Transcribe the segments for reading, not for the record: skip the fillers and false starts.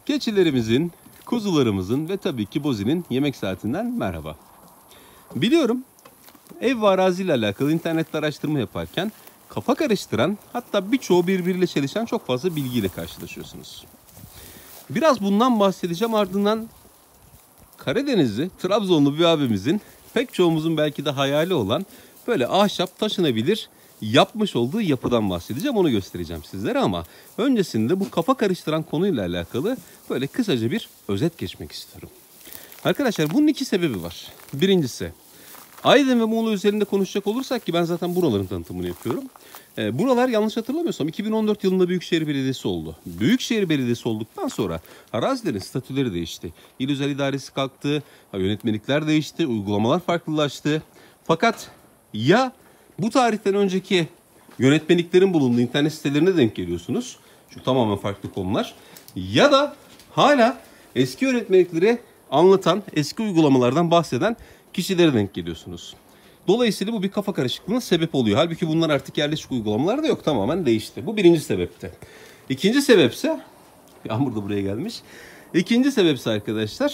Keçilerimizin, kuzularımızın ve tabii ki Bozi'nin yemek saatinden merhaba. Biliyorum ev ve arazi ile alakalı internette araştırma yaparken kafa karıştıran, hatta birçoğu birbiriyle çelişen çok fazla bilgiyle karşılaşıyorsunuz. Biraz bundan bahsedeceğim, ardından Karadenizli, Trabzonlu bir abimizin pek çoğumuzun belki de hayali olan böyle ahşap taşınabilir yapmış olduğu yapıdan bahsedeceğim, onu göstereceğim sizlere, ama öncesinde bu kafa karıştıran konuyla alakalı böyle kısaca bir özet geçmek istiyorum. Arkadaşlar bunun iki sebebi var. Birincisi, Aydın ve Muğla üzerinde konuşacak olursak ki ben zaten buraların tanıtımını yapıyorum. Buralar yanlış hatırlamıyorsam 2014 yılında Büyükşehir Belediyesi oldu. Büyükşehir Belediyesi olduktan sonra arazilerin statüleri değişti. İl Özel İdaresi kalktı, yönetmelikler değişti, uygulamalar farklılaştı. Fakat ya bu tarihten önceki yönetmeliklerin bulunduğu internet sitelerine denk geliyorsunuz, çünkü tamamen farklı konular, ya da hala eski yönetmelikleri anlatan, eski uygulamalardan bahseden kişilere denk geliyorsunuz. Dolayısıyla bu bir kafa karışıklığına sebep oluyor. Halbuki bunlar artık yerleşik uygulamalarda yok, tamamen değişti. Bu birinci sebepti. İkinci sebepse, Yağmur da buraya gelmiş. İkinci sebepse arkadaşlar,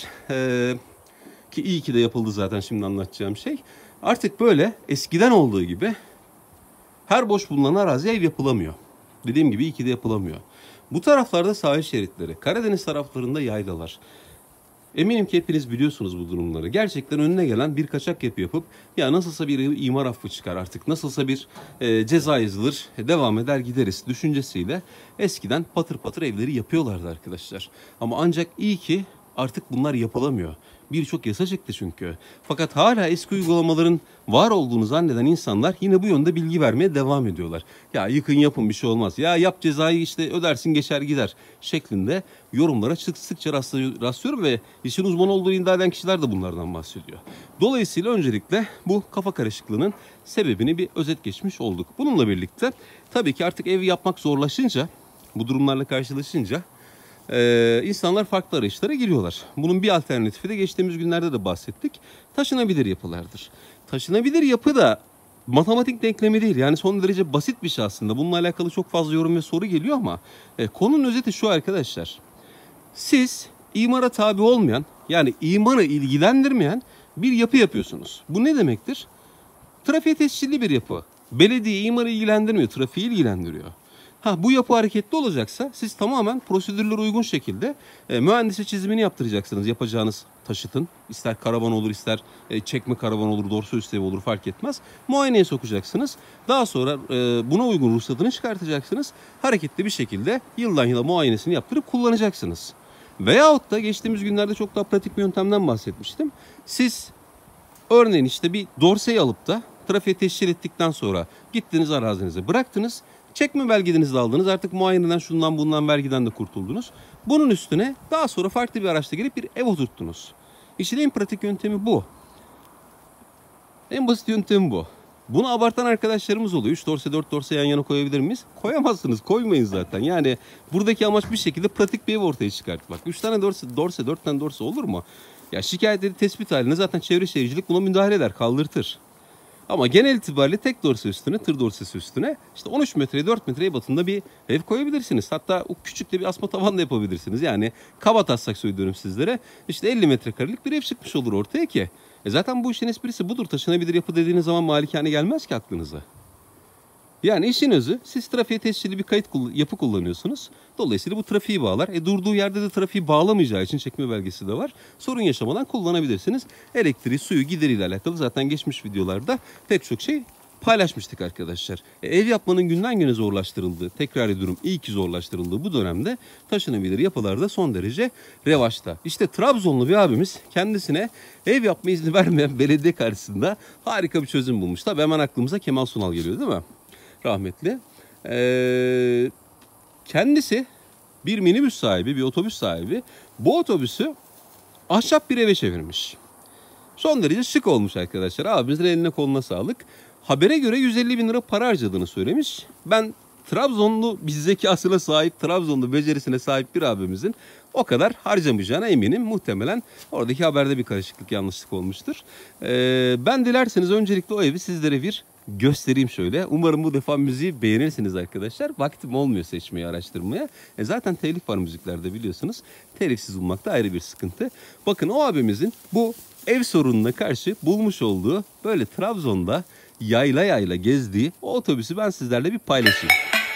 ki iyi ki de yapıldı zaten şimdi anlatacağım şey. Artık böyle eskiden olduğu gibi her boş bulunan araziye ev yapılamıyor. Dediğim gibi iyi ki de yapılamıyor. Bu taraflarda sahil şeritleri, Karadeniz taraflarında yaylalar. Eminim ki hepiniz biliyorsunuz bu durumları. Gerçekten önüne gelen bir kaçak yapı yapıp ya nasılsa bir imar affı çıkar artık, nasılsa bir ceza yazılır, devam eder gideriz düşüncesiyle eskiden patır patır evleri yapıyorlardı arkadaşlar. Ama ancak iyi ki artık bunlar yapılamıyor. Birçok yasa çıktı çünkü. Fakat hala eski uygulamaların var olduğunu zanneden insanlar yine bu yönde bilgi vermeye devam ediyorlar. Ya yıkın yapın bir şey olmaz. Ya yap cezayı işte ödersin geçer gider şeklinde yorumlara sıkça rastlıyorum ve işin uzmanı olduğu iddia eden kişiler de bunlardan bahsediyor. Dolayısıyla öncelikle bu kafa karışıklığının sebebini bir özet geçmiş olduk. Bununla birlikte tabii ki artık ev yapmak zorlaşınca, bu durumlarla karşılaşınca insanlar farklı arayışlara giriyorlar. Bunun bir alternatifi de geçtiğimiz günlerde de bahsettik. Taşınabilir yapılardır. Taşınabilir yapı da matematik denklemi değil. Yani son derece basit bir şey aslında. Bununla alakalı çok fazla yorum ve soru geliyor ama konunun özeti şu arkadaşlar. Siz imara tabi olmayan, yani imarı ilgilendirmeyen bir yapı yapıyorsunuz. Bu ne demektir? Trafiğe tescilli bir yapı. Belediye imarı ilgilendirmiyor, trafiği ilgilendiriyor. Bu yapı hareketli olacaksa siz tamamen prosedürlere uygun şekilde mühendise çizimini yaptıracaksınız yapacağınız taşıtın. İster karavan olur, ister çekme karavan olur, dorso üstü ev olur, fark etmez. Muayeneye sokacaksınız. Daha sonra buna uygun ruhsatını çıkartacaksınız. Hareketli bir şekilde yıldan yıla muayenesini yaptırıp kullanacaksınız. Veyahut da geçtiğimiz günlerde çok daha pratik bir yöntemden bahsetmiştim. Siz örneğin işte bir dorseyi alıp da trafiğe tescil ettikten sonra gittiniz arazinize bıraktınız. Çekme belgenizi de aldınız. Artık muayeneden şundan bundan vergiden de kurtuldunuz. Bunun üstüne daha sonra farklı bir araçla gelip bir ev oturttunuz. İşin en pratik yöntemi bu. En basit yöntemi bu. Bunu abartan arkadaşlarımız oluyor. 3 dorse 4 dorse yan yana koyabilir miyiz? Koyamazsınız. Koymayın zaten. Yani buradaki amaç bir şekilde pratik bir ev ortaya çıkartmak. 3 tane dorse 4 tane dorse olur mu? Ya şikayetleri tespit halinde zaten Çevre Şehircilik buna müdahale eder, kaldırtır. Ama genel itibariyle tek dorse üstüne, tır dorsesi üstüne işte 13 metreye 4 metreye batında bir ev koyabilirsiniz. Hatta o küçük de bir asma tavan da yapabilirsiniz. Yani kaba taslak söylüyorum sizlere. İşte 50 metrekarelik bir ev çıkmış olur ortaya ki. Zaten bu işin esprisi budur. Taşınabilir yapı dediğiniz zaman malikane gelmez ki aklınıza. Yani işin özü, siz trafiğe tescilli bir yapı kullanıyorsunuz. Dolayısıyla bu trafiği bağlar. Durduğu yerde de trafiği bağlamayacağı için çekme belgesi de var. Sorun yaşamadan kullanabilirsiniz. Elektriği, suyu, gideriyle alakalı zaten geçmiş videolarda pek çok şey paylaşmıştık arkadaşlar. Ev yapmanın günden güne zorlaştırıldığı, tekrar ediyorum iyi ki zorlaştırıldığı bu dönemde taşınabilir yapılarda son derece revaçta. İşte Trabzonlu bir abimiz kendisine ev yapma izni vermeyen belediye karşısında harika bir çözüm bulmuş. Tabii hemen aklımıza Kemal Sunal geliyor değil mi? Rahmetli. Kendisi bir minibüs sahibi, bir otobüs sahibi. Bu otobüsü ahşap bir eve çevirmiş. Son derece şık olmuş arkadaşlar. Abimizin eline koluna sağlık. Habere göre 150 bin lira para harcadığını söylemiş. Ben Trabzonlu bir zekasına sahip, Trabzonlu becerisine sahip bir abimizin o kadar harcamayacağına eminim. Muhtemelen oradaki haberde bir karışıklık, yanlışlık olmuştur. Ben dilerseniz öncelikle o evi sizlere bir göstereyim şöyle. Umarım bu defa müziği beğenirsiniz arkadaşlar. Vaktim olmuyor seçmeye, araştırmaya. Zaten telif var müziklerde biliyorsunuz. Telifsiz bulmak da ayrı bir sıkıntı. Bakın o abimizin bu ev sorununa karşı bulmuş olduğu böyle Trabzon'da yayla yayla gezdiği o otobüsü ben sizlerle bir paylaşayım.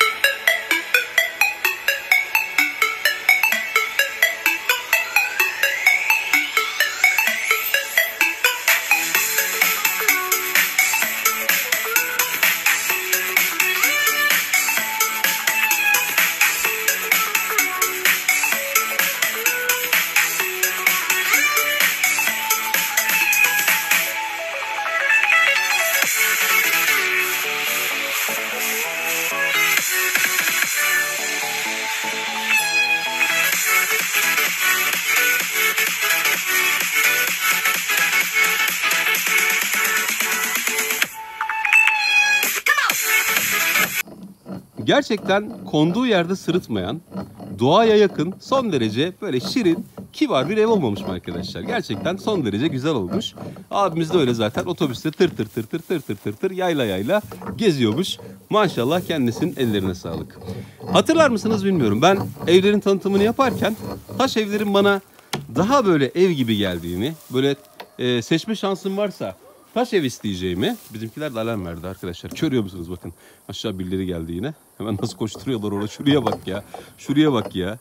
Gerçekten konduğu yerde sırıtmayan, doğaya yakın, son derece böyle şirin, kibar bir ev olmamış mı arkadaşlar? Gerçekten son derece güzel olmuş. Abimiz de öyle zaten otobüste tır tır tır tır tır tır tır tır yayla yayla geziyormuş. Maşallah kendisinin ellerine sağlık. Hatırlar mısınız bilmiyorum. Ben evlerin tanıtımını yaparken taş evlerin bana daha böyle ev gibi geldiğini, böyle seçme şansım varsa taş ev isteyeceğimi, bizimkiler de alarm verdi arkadaşlar. Görüyor musunuz bakın. Aşağı birileri geldi yine. Hemen nasıl koşturuyorlar orada. Şuraya bak ya. Şuraya bak ya.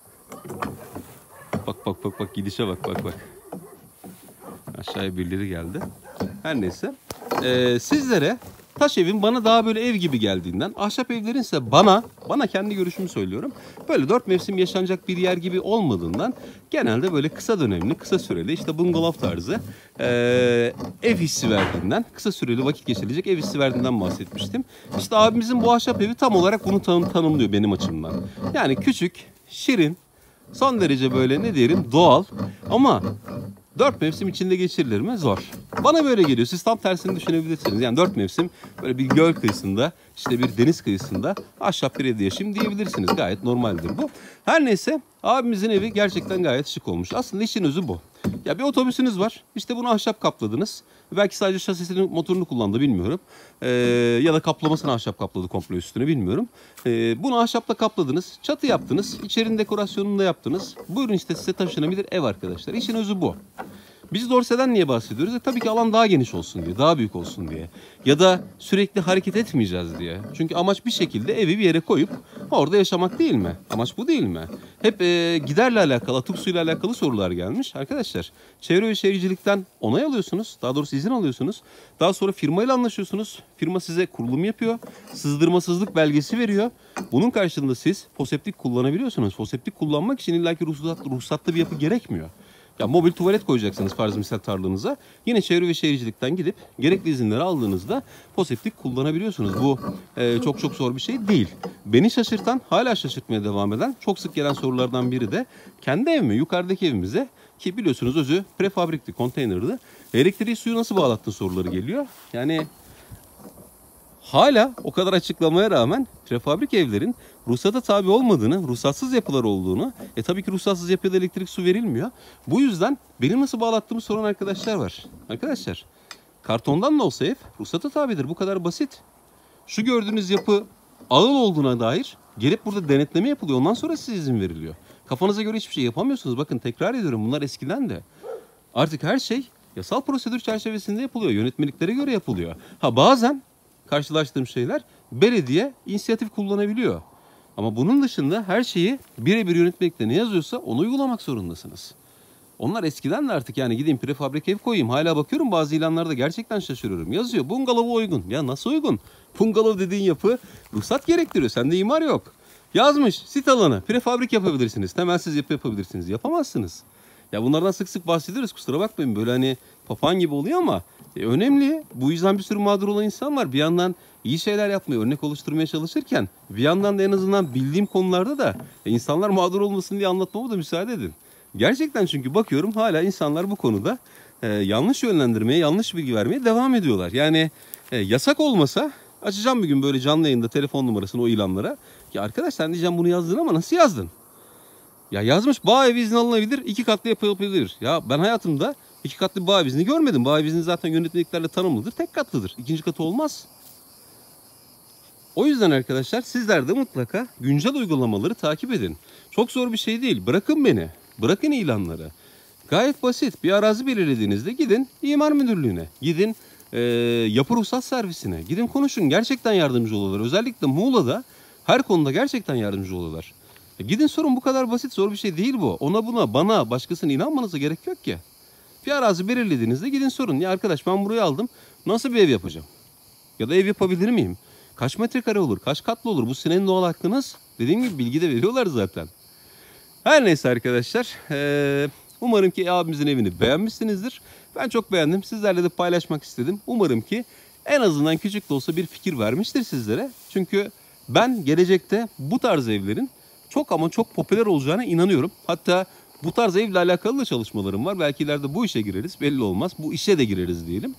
Bak gidişe bak. Aşağıya birileri geldi. Her neyse. Sizlere taş evin bana daha böyle ev gibi geldiğinden, ahşap evlerin ise bana kendi görüşümü söylüyorum, böyle 4 mevsim yaşanacak bir yer gibi olmadığından genelde böyle kısa dönemli, kısa süreli işte bungalov tarzı ev hissi verdiğinden, kısa süreli vakit geçirilecek ev hissi verdiğinden bahsetmiştim. İşte abimizin bu ahşap evi tam olarak bunu tanımlıyor benim açımdan. Yani küçük, şirin, son derece böyle ne diyelim doğal ama 4 mevsim içinde geçirilir mi? Zor. Bana böyle geliyor. Siz tam tersini düşünebilirsiniz. Yani 4 mevsim böyle bir göl kıyısında, işte bir deniz kıyısında ahşap bir evde yaşayayım diyebilirsiniz. Gayet normaldir bu. Her neyse abimizin evi gerçekten gayet şık olmuş. Aslında işin özü bu. Ya bir otobüsünüz var. İşte bunu ahşap kapladınız. Belki sadece şasisini, motorunu kullandı bilmiyorum. Ya da kaplamasını ahşap kapladı komple üstüne bilmiyorum. Bunu ahşapla kapladınız. Çatı yaptınız. İçerinin dekorasyonunu da yaptınız. Buyurun işte size taşınabilir ev arkadaşlar. İşin özü bu. Biz dorseden niye bahsediyoruz? Tabii ki alan daha geniş olsun diye, daha büyük olsun diye. Ya da sürekli hareket etmeyeceğiz diye. Çünkü amaç bir şekilde evi bir yere koyup orada yaşamak değil mi? Amaç bu değil mi? Hep giderle alakalı, atık suyla alakalı sorular gelmiş. Arkadaşlar Çevre ve Şehircilik'ten onay alıyorsunuz. Daha doğrusu izin alıyorsunuz. Daha sonra firmayla anlaşıyorsunuz. Firma size kurulum yapıyor. Sızdırmasızlık belgesi veriyor. Bunun karşılığında siz foseptik kullanabiliyorsunuz. Foseptik kullanmak için illaki ruhsatlı bir yapı gerekmiyor. Ya mobil tuvalet koyacaksınız farz misal tarlanıza. Yine Çevre ve Şehircilik'ten gidip gerekli izinleri aldığınızda foseptik kullanabiliyorsunuz. Bu çok zor bir şey değil. Beni şaşırtan, hala şaşırtmaya devam eden çok sık gelen sorulardan biri de kendi evime, yukarıdaki evimize, ki biliyorsunuz özü prefabrikti, konteynerdi, elektriği suyu nasıl bağlattın soruları geliyor. Yani hala o kadar açıklamaya rağmen prefabrik evlerin ruhsata tabi olmadığını, ruhsatsız yapılar olduğunu, tabii ki ruhsatsız yapıda elektrik su verilmiyor. Bu yüzden benim nasıl bağlattığımı soran arkadaşlar var. Arkadaşlar, kartondan da olsa ev ruhsata tabidir. Bu kadar basit. Şu gördüğünüz yapı ağıl olduğuna dair gelip burada denetleme yapılıyor. Ondan sonra size izin veriliyor. Kafanıza göre hiçbir şey yapamıyorsunuz. Bakın tekrar ediyorum, bunlar eskiden de. Artık her şey yasal prosedür çerçevesinde yapılıyor. Yönetmeliklere göre yapılıyor. Bazen karşılaştığım şeyler belediye inisiyatif kullanabiliyor. Ama bunun dışında her şeyi birebir yönetmelikte ne yazıyorsa onu uygulamak zorundasınız. Onlar eskiden de artık yani gideyim prefabrik ev koyayım. Hala bakıyorum bazı ilanlarda gerçekten şaşırıyorum. Yazıyor bungalova uygun. Ya nasıl uygun? Bungalov dediğin yapı ruhsat gerektiriyor. Sende imar yok. Yazmış sit alanı prefabrik yapabilirsiniz. Temelsiz yapı yapabilirsiniz. Yapamazsınız. Ya bunlardan sık sık bahsediyoruz, kusura bakmayın. Böyle hani papağan gibi oluyor ama önemli. Bu yüzden bir sürü mağdur olan insan var. Bir yandan iyi şeyler yapmaya, örnek oluşturmaya çalışırken bir yandan da en azından bildiğim konularda da insanlar mağdur olmasın diye anlatmama da müsaade edin. Gerçekten çünkü bakıyorum hala insanlar bu konuda yanlış yönlendirmeye, yanlış bilgi vermeye devam ediyorlar. Yani yasak olmasa açacağım bir gün böyle canlı yayında telefon numarasını o ilanlara. Ya arkadaş sen diyeceğim bunu yazdın ama nasıl yazdın? Ya yazmış bağ evi izni alınabilir, 2 katlı yapılabilir. Ya ben hayatımda 2 katlı bağ evi izni görmedim. Bağ evi izni zaten yönetmeliklerle tanımlıdır, tek katlıdır. 2. katı olmaz. O yüzden arkadaşlar sizler de mutlaka güncel uygulamaları takip edin. Çok zor bir şey değil. Bırakın beni. Bırakın ilanları. Gayet basit. Bir arazi belirlediğinizde gidin imar müdürlüğüne. Gidin yapı ruhsat servisine. Gidin konuşun. Gerçekten yardımcı olurlar. Özellikle Muğla'da her konuda gerçekten yardımcı olurlar. Gidin sorun, bu kadar basit, zor bir şey değil bu. Ona buna bana başkasına inanmanıza gerek yok ki. Bir arazi belirlediğinizde gidin sorun. Ya arkadaş, ben burayı aldım. Nasıl bir ev yapacağım? Ya da ev yapabilir miyim? Kaç metrekare olur? Kaç katlı olur? Bu senin doğal hakkınız. Dediğim gibi bilgi de veriyorlar zaten. Her neyse arkadaşlar. Umarım ki abimizin evini beğenmişsinizdir. Ben çok beğendim. Sizlerle de paylaşmak istedim. Umarım ki en azından küçük de olsa bir fikir vermiştir sizlere. Çünkü ben gelecekte bu tarz evlerin çok ama çok popüler olacağına inanıyorum. Hatta bu tarz evle alakalı da çalışmalarım var. Belki ileride bu işe gireriz. Belli olmaz. Bu işe de gireriz diyelim.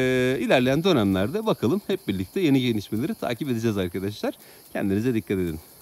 İlerleyen dönemlerde bakalım, hep birlikte yeni gelişmeleri takip edeceğiz arkadaşlar. Kendinize dikkat edin.